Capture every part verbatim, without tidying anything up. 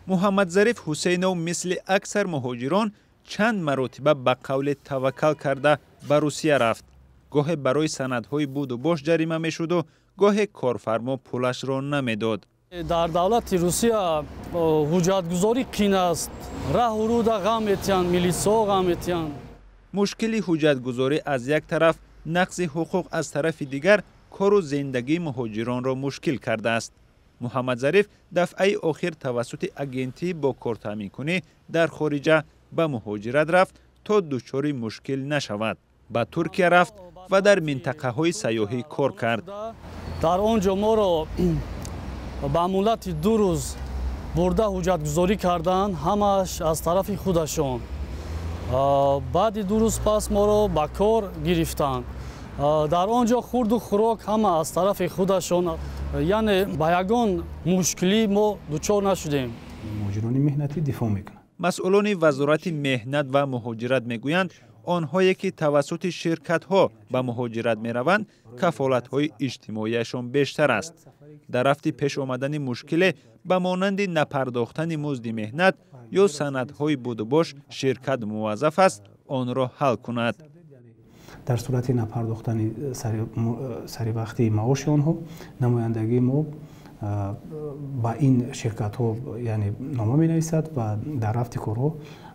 محمد ظریف حسینов مثل اکثر مهاجران چند مرتبه به قول توکل کرده به روسیه رفت. گاه برای سندهای بود و باش جریمه میشد و گاه کارفرما پولش را نمیداد. در دولت روسیه حجتگذاری قین است. راه ورود غم میتیان، میلیسا غم میتیان. مشکلی حجتگذاری از یک طرف، نقض حقوق از طرف دیگر کار و زندگی مهاجران را مشکل کرده است. محمد ظریف دفعه آخر توسط اگنتی با کار تامین کنی در خارج به مهاجرت رفت تا دچار مشکل نشود. به ترکیه رفت و در منطقه های سیاحی کار کرد. در آنجا ما را به مدت دو روز برده حجتگذاری کردند، همش از طرف خودشان. بعد دو روز پس ما را به کار گرفتند. در آنجا خورد و خوراک همه از طرف خودشان، یعنی به یگان مشکلی ما دچار نشدیم. مهاجران مهنتی دفاع میکنند. مسئولان وزارت مهنت و مهاجرت میگویند آنهایی که توسط شرکت ها به مهاجرت می روند کفالت های اجتماعیشان بیشتر است. در رفت پیش آمدن مشکل به مانند نپرداختن مزد مهنت یا سندهای بود و باش شرکت موظف است آن را حل کند. در صورت نپرداختن سری وقتی معاش آنها، نمایندگی ما با این شرکت ها یعنی نامه می نویسد و در رفت کارها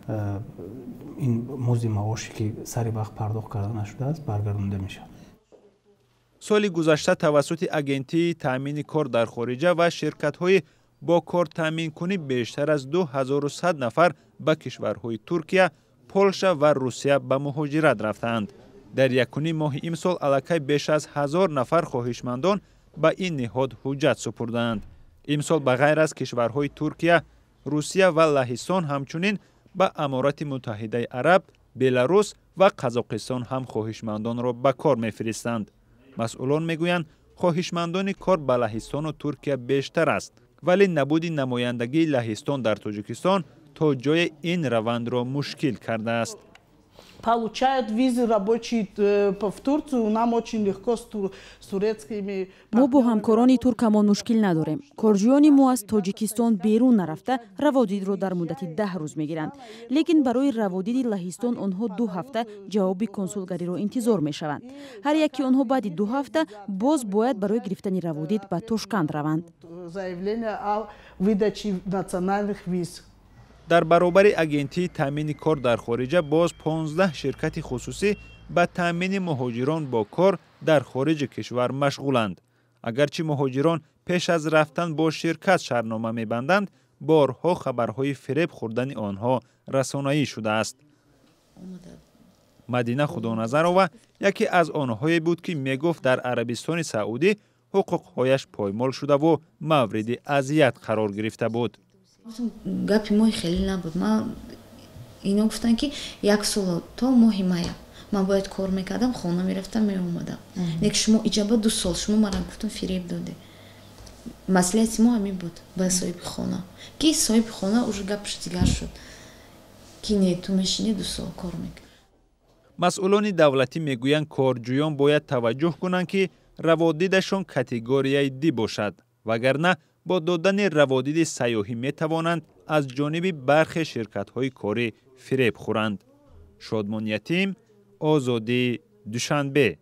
این مزد معاشی که سری وقت پرداخت کرده نشده است برگردانده می شود. سال گذشته توسط اگنتی تامین کار در خارج و شرکت های با کار تامین کنی بیشتر از دو هزار و صد نفر به کشورهای ترکیه، پولشا و روسیه به مهاجرت رفتند. در یکونی ماه امسال علاقه بیش از هزار نفر خواهشمندان به این نهاد حجت سپردند. امسال به غیر از کشورهای ترکیه، روسیه و لهستان همچنین به امارات متحده عرب، بلاروس و قزاقستان هم خواهشمندان را به کار می‌فرستند. مسئولان میگویند خواهشمندان کار به لهستان و ترکیه بیشتر است، ولی نبود نمایندگی لهستان در تاجیکستان تا جای این روند را مشکل کرده است. Получают визы рабочие в Турцию, нам очень легко с турецкими. ما با همکاران ترکمان مشکل نداریم. کارجویان ما از تاجیکستان بیرون نرفته روادید را در مدت ده روز میگیرند. لیکن برای روادید لهستان آنها دو هفته جواب کنسولگری را انتظار میشوند. هر یکی آنها بعد دو هفته باز باید برای گرفتن روادید به تاشکند روند. Заявление о выдаче национальных виз. در برابر اگنتی تامین کار در خارج باز پانزده شرکت خصوصی به تامین مهاجران با کار در خارج کشور مشغولند. اگرچه مهاجران پیش از رفتن با شرکت شرطنامه می‌بندند، بارها خبرهای فریب خوردن آنها رسانه‌ای شده است. مدینه خدانظرова یکی از آنهایی بود که میگفت در عربستان سعودی حقوقهایش پایمال شده و مورد اذیت قرار گرفته بود. گپی ماهی خیلی نبود. ما اینا گفتن که یک سال تا ماهی مایا من باید کار میکردم، خانه میرفتم میومدم. لیکن شما اجابه دو سال شما مرا گفتن فریب داده. مسئله ما همین بود با صاحب خانه که صاحب خانه уже گپش دیگر شد که نه تو میشینی دو سال کار میکنی. مسئولان دولتی میگویند کارجویان باید توجه کنند که روادیدشان کاتگوری دی باشد، وگرنه با دادن روادید سیاحی می توانند از جانب برخی شرکت‌های کاری فریب خورند. شادمان یتیم، آزادی، دوشنبه.